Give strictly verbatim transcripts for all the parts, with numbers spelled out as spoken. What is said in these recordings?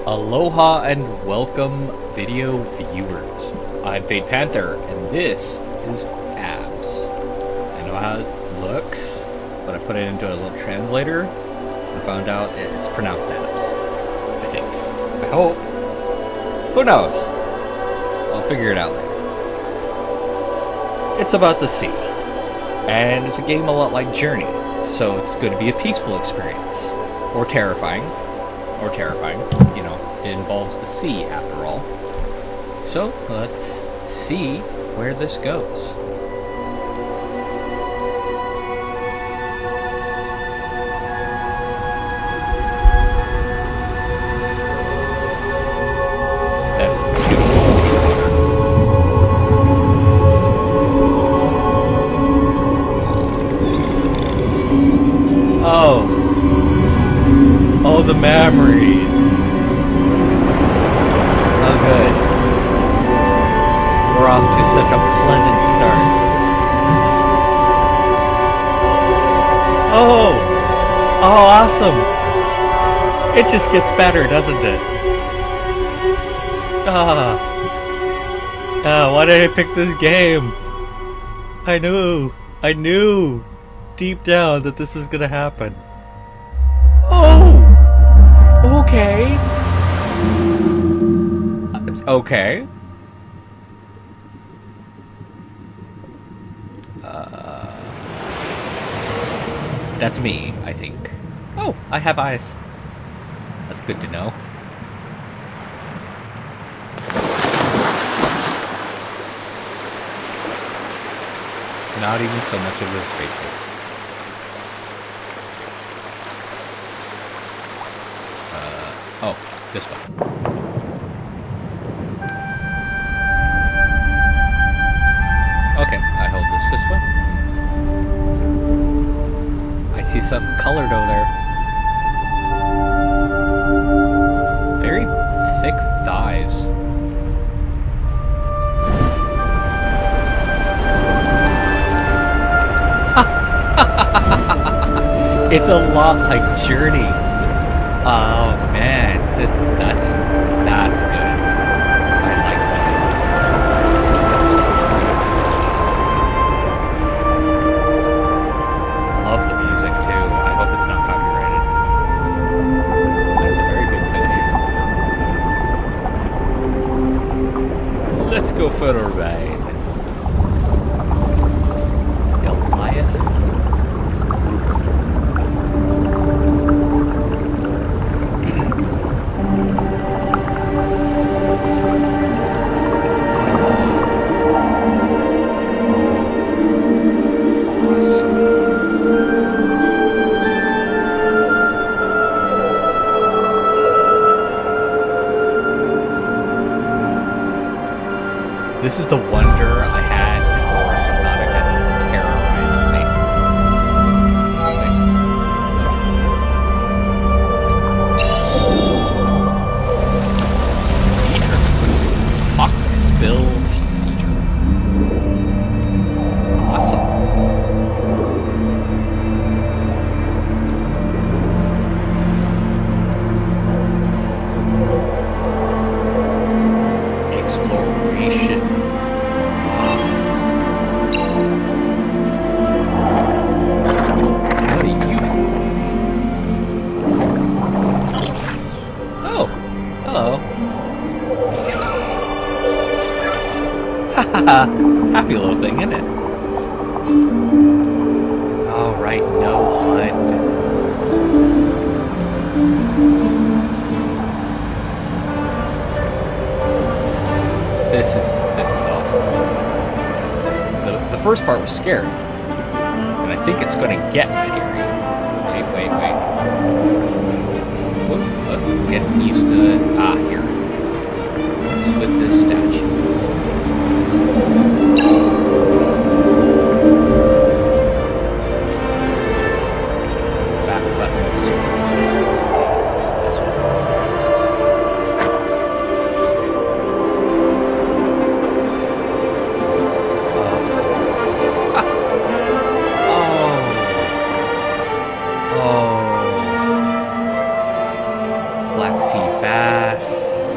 Aloha and welcome, video viewers. I'm Panther, and this is A B Z. I know how it looks, but I put it into a little translator and found out it's pronounced A B Z. I think. I hope. Who knows? I'll figure it out later. It's about the sea, and it's a game a lot like Journey, so it's going to be a peaceful experience, or terrifying. Or terrifying, you know, it involves the sea after all. So, let's see where this goes. That is beautiful. Oh. Oh, the memories. Oh, good. We're off to such a pleasant start. Oh! Oh, awesome! It just gets better, doesn't it? Ah. Ah, why did I pick this game? I knew. I knew deep down that this was gonna happen. Oh! Okay. Okay. Uh, that's me, I think. Oh, I have eyes. That's good to know. Not even so much of a spaceship. Oh, this one. Okay, I hold this this way. I see something colored over there. Very thick thighs. It's a lot like Journey. Oh man, this, that's that's good. I like that. Love the music too. I hope it's not copyrighted. That's a very big fish. Let's go for a ride. Goliath. This is the wonder I had before Subnactica terrorized me. Cedar. Hawkbill cedar. Awesome. Exploration. What do you have for me? Oh, hello. Haha, happy little thing, isn't it? Alright, no hunt. This is this is awesome. The, the first part was scary, and I think it's going to get scary. Wait, wait, wait. Whoop, whoop, getting used to it. Ah, here it is. What's with this statue? Back buttons. This one. Black Sea bass,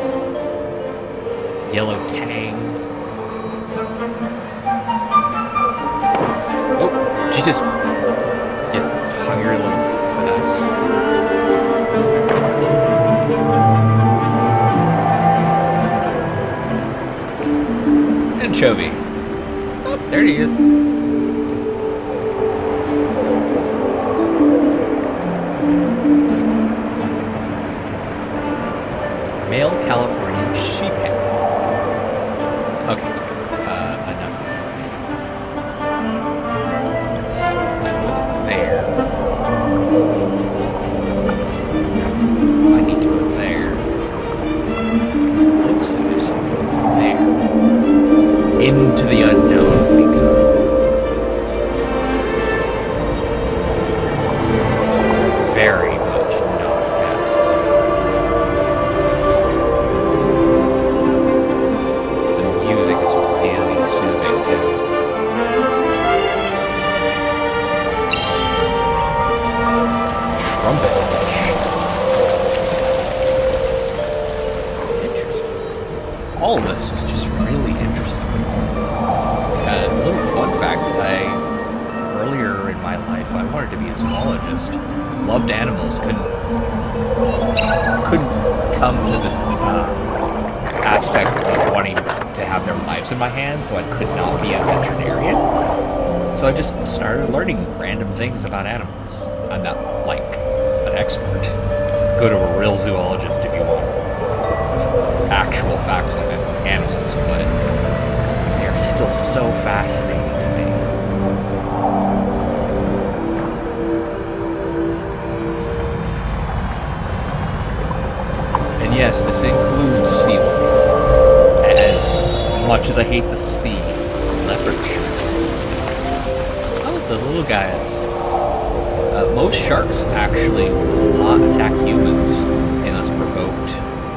yellow tang. Oh, Jesus! Get hungry little bass. Anchovy. Oh, there he is. Male Californian sheephead. Okay, uh, enough. Let's see, I was there. I need to go there. Looks like there's something over there. Into the unknown we go. It's very much not bad. The music is really soothing too. Trumpet fish. Interesting. All of this is just really interesting. A little fun fact, I, earlier in my life, I wanted to be a zoologist. Loved animals, couldn't, couldn't come to this uh, aspect of wanting to have their lives in my hands, so I could not be a veterinarian. So I just started learning random things about animals. I'm not, like, an expert. Go to a real zoologist if you want actual facts on animals, but they're still so fascinating to me. And yes, this includes sea life. As much as I hate the sea, leopard shark. Oh, the little guys. Uh, most sharks actually will not attack humans unless provoked.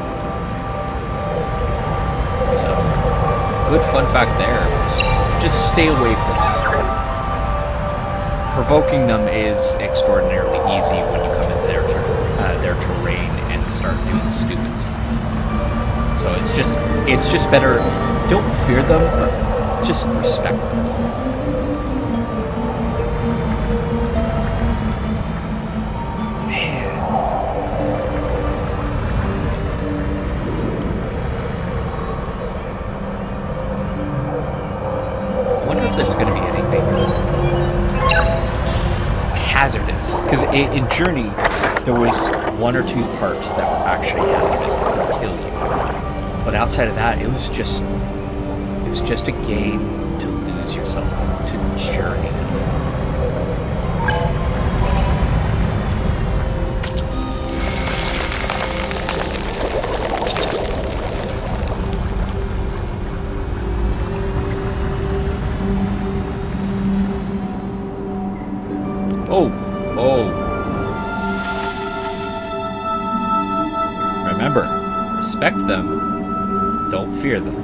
So, good fun fact there. Just, just stay away from them. Provoking them is extraordinarily easy when you come into their, ter uh, their terrain and start doing stupid stuff. So it's just, it's just better, don't fear them, but just respect them. There's going to be anything hazardous, because in Journey there was one or two parts that were actually hazardous that could kill you, but outside of that it was just it was just a game to lose yourself into Journey. Oh, oh. Remember, respect them, don't fear them.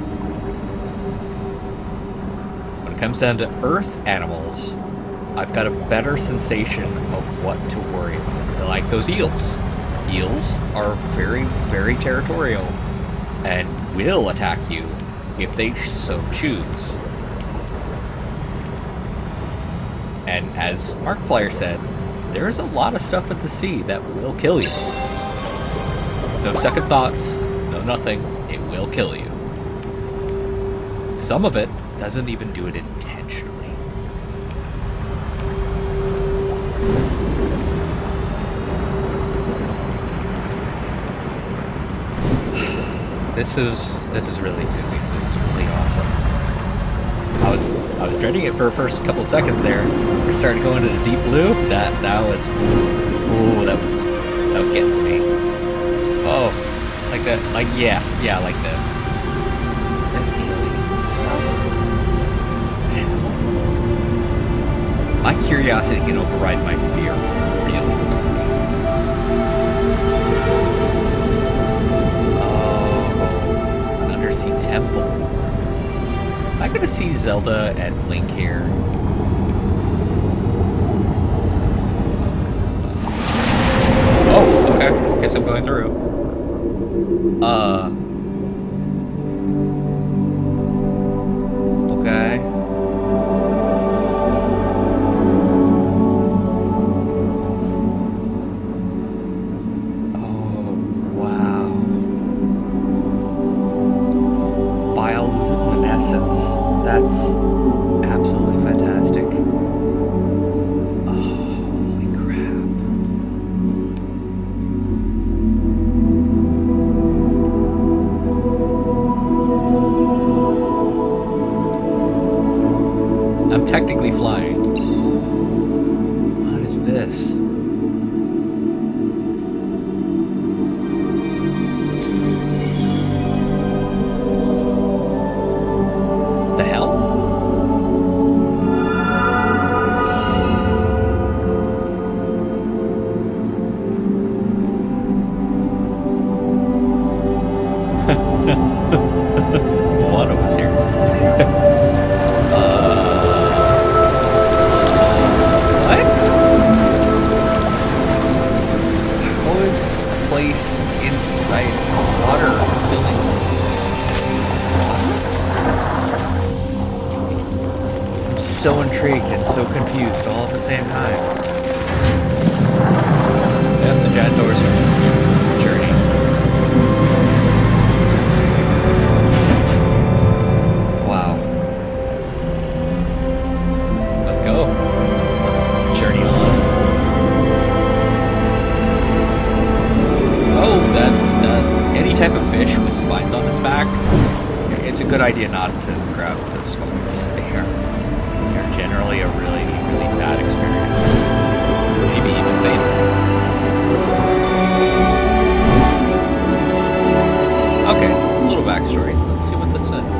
When it comes down to Earth animals, I've got a better sensation of what to worry about. Like those eels. Eels are very, very territorial and will attack you if they so choose. And as Markiplier said, there is a lot of stuff at the sea that will kill you. No second thoughts, no nothing, it will kill you. Some of it doesn't even do it intentionally. This is this is really soothing. This is really awesome. I was I was dreading it for the first couple of seconds there. We started going to the deep blue. That that was ooh, that was that was getting to me. Oh, like that, like yeah, yeah, like this. Is that alien stuff? My curiosity can override my fear really quickly. Oh, an undersea temple. Am I gonna see Zelda and Link here? Oh, okay. Guess I'm going through. Uh. Okay. Oh, wow. Bioluminescence. That's absolutely fantastic. Oh, holy crap. I'm technically flying. What is this? The hell? One of us here. So intrigued and so confused all at the same time. Yep, the jet doors from Journey. Wow. Let's go. Let's journey on. Oh, that's that. Any type of fish with spines on its back. It's a good idea not to grab the spines. They are. Generally a really, really bad experience. Maybe even fatal. Okay, a little backstory. Let's see what this says.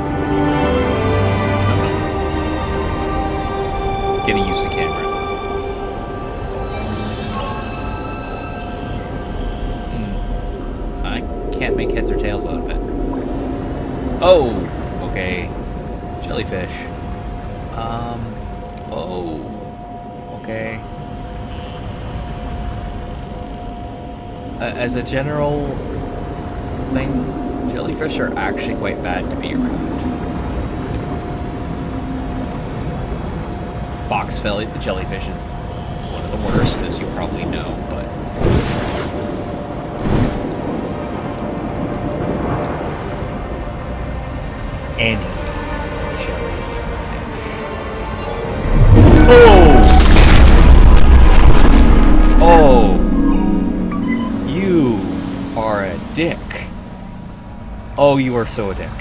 No, no. Getting used to camera. Hmm. I can't make heads or tails out of it. Oh! Okay. Jellyfish. Um... Oh, okay. Uh, as a general thing, jellyfish are actually quite bad to be around. Box jellyfish is one of the worst, as you probably know, but... Any Oh! Oh! You are a dick. Oh, you are so a dick.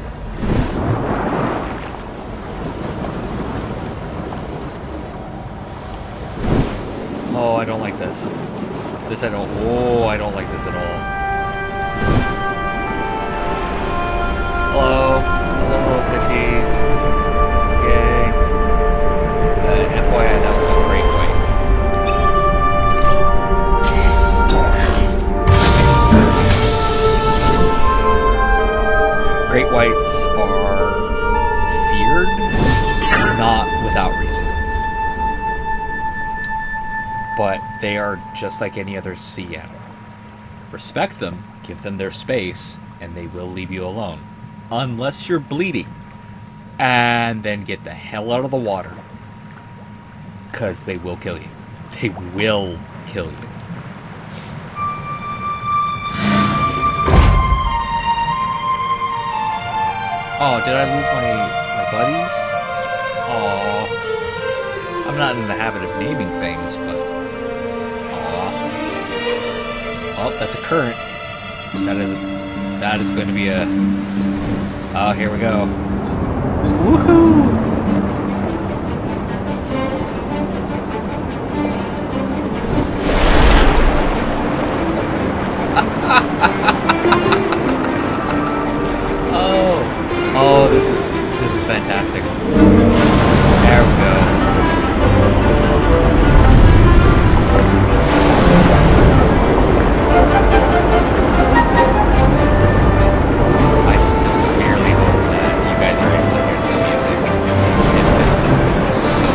Oh, I don't like this. This I don't... Oh, I don't like this at all. Hello. Hello, little fishies. Yay. Uh, F Y I, that was a great white. Great whites are feared, not without reason. But they are just like any other sea animal. Respect them, give them their space, and they will leave you alone. Unless you're bleeding. And then get the hell out of the water. Because they will kill you. They will kill you. Oh, did I lose my, my buddies? Aw. I'm not in the habit of naming things, but... Aw. Oh, that's a current. That is, that is going to be a... Oh, here we go. Woohoo! oh, oh, this is this is fantastic. There we go. I sincerely hope that you guys are able to hear this music. It fits the mood so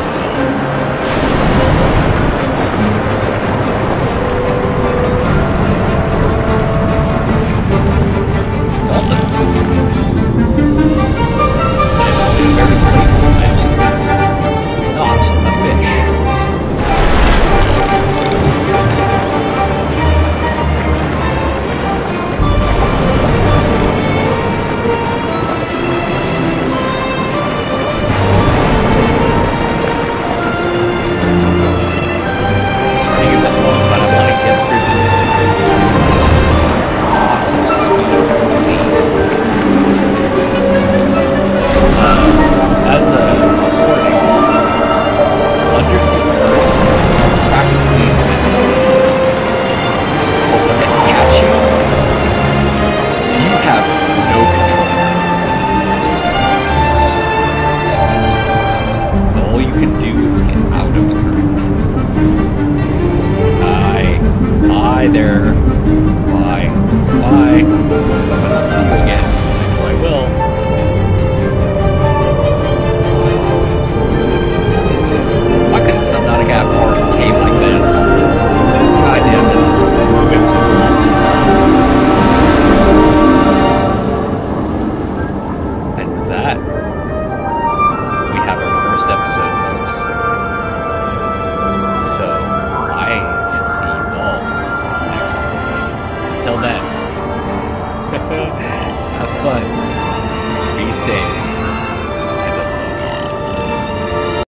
well. will. Why couldn't Subnautica have more caves like this? God damn, this is whimsical. And with that, we have our first episode, folks. So, I shall see you all next week. Until then, have fun.